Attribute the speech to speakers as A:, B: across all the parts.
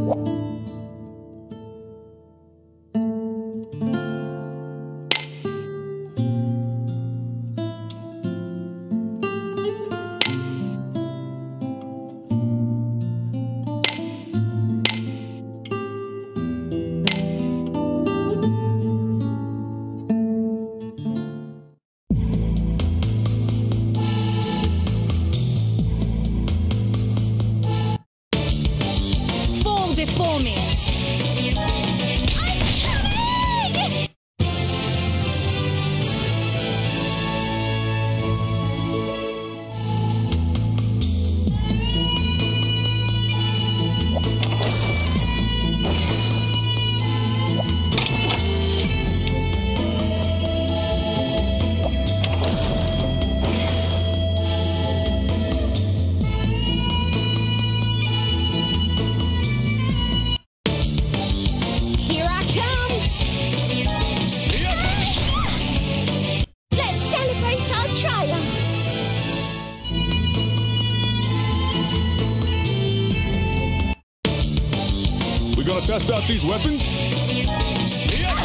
A: Before me.
B: Gonna test out these weapons? See ya!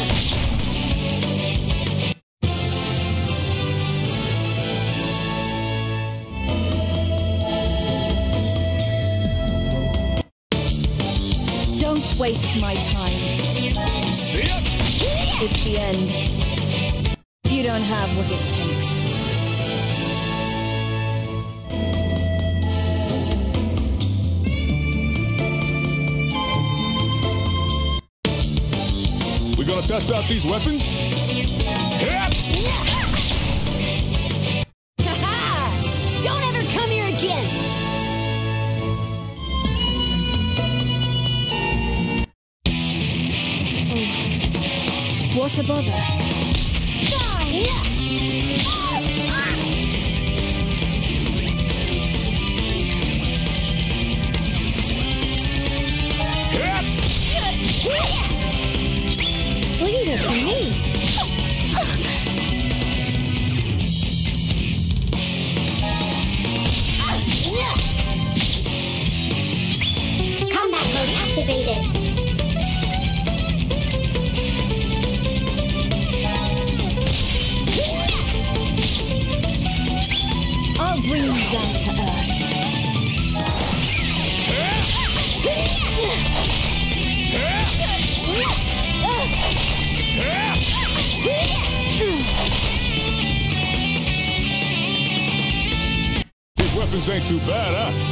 A: Don't waste my time.
B: See ya!
A: It's the end. You don't have what it takes.
B: We gonna test out these weapons?
A: Don't ever come here again! Oh. What a bother. Leave it to me.
C: Combat mode activated.
A: I'll bring you down to earth.
B: These weapons ain't too bad, huh?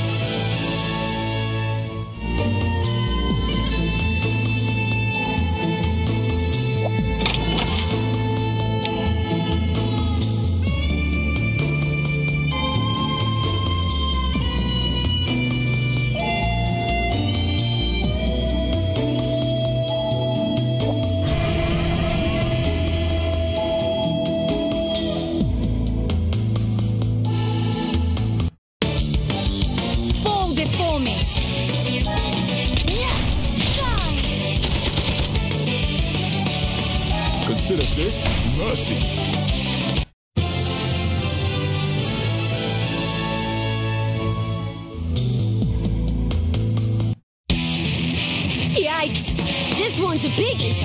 A: Before me.
B: Consider this mercy.
A: Yikes! This one's a biggie.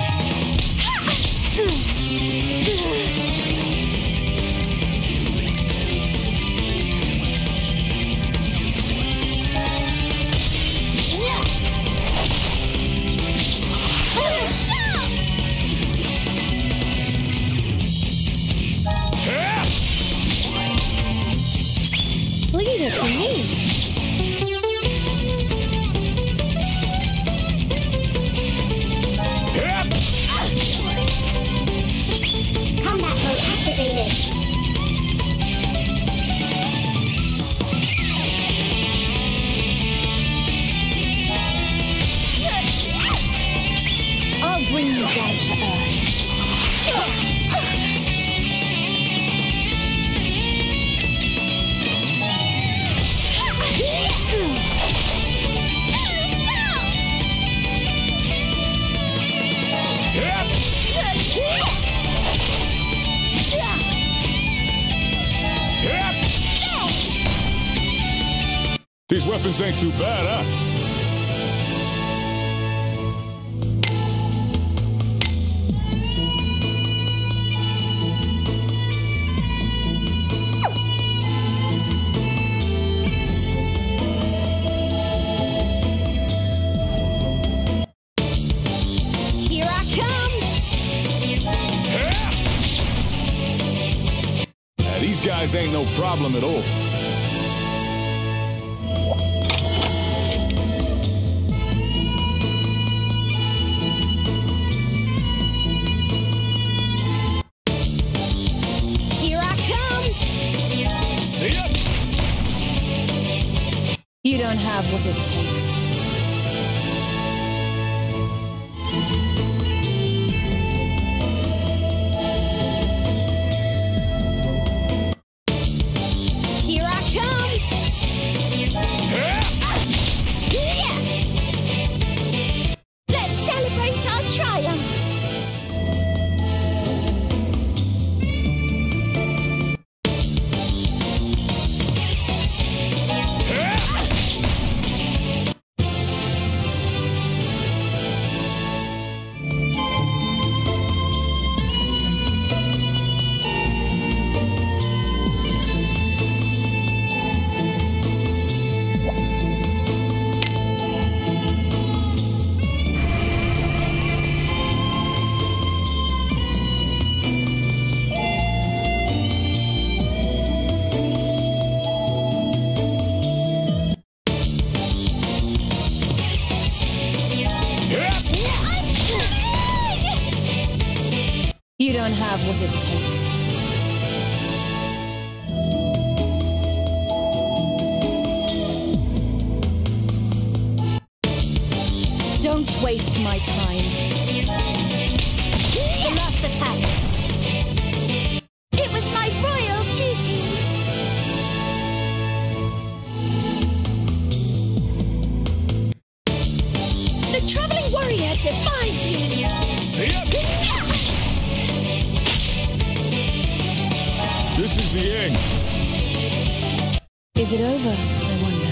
A: Leave it to me.
C: Combat mode activated.
A: I'll bring you down to earth.
B: These weapons ain't too bad, huh? size ain't no problem at all.
A: Here I come!
B: See ya!
A: You don't have what it takes. Here I come! Let's celebrate our triumph! You don't have what it takes. Don't waste my time. The last attack. It was my royal duty. The traveling warrior defies you.
B: See ya! This is the end.
A: Is it over, I wonder?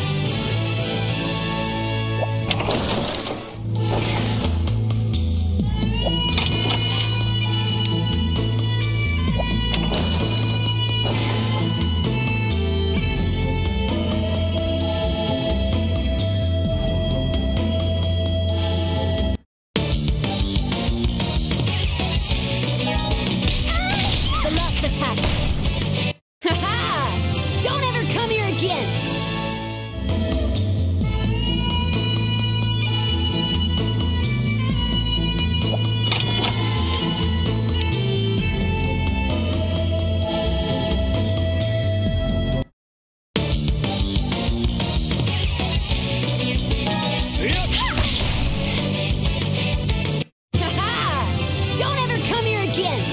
A: The last attack. Ha-ha! Don't ever come here again!
B: See ya!
A: Ha-ha! Don't ever come here again!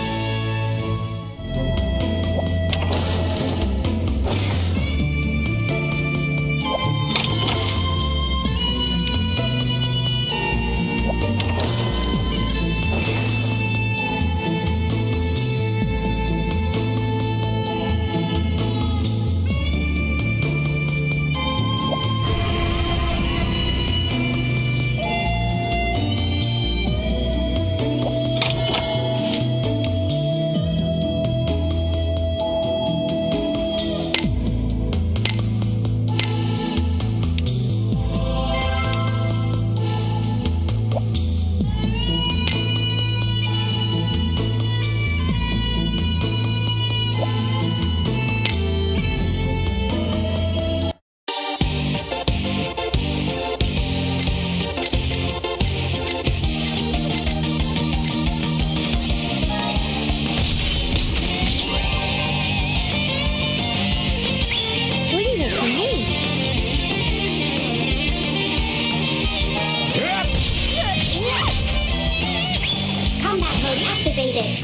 C: activated.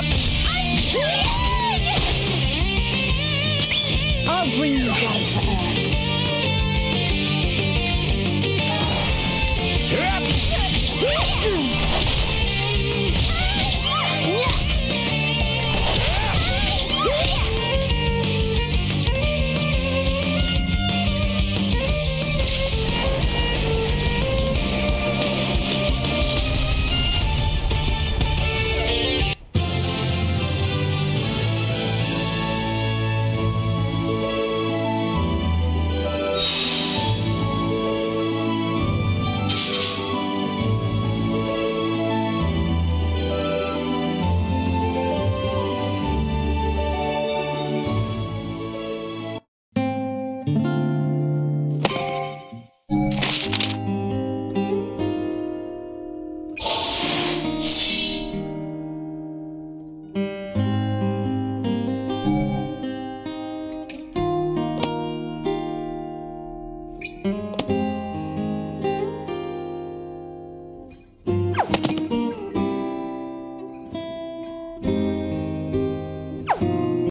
A: I'll bring you down to earth.